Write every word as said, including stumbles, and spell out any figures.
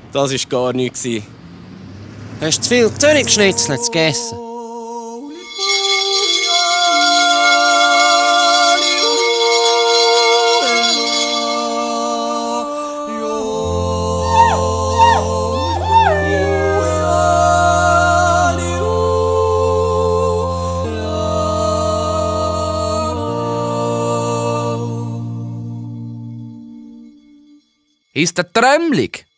Das war gar nichts. Hast du zu viel Zürichschnitzel gegessen? Ist der Trömmlig?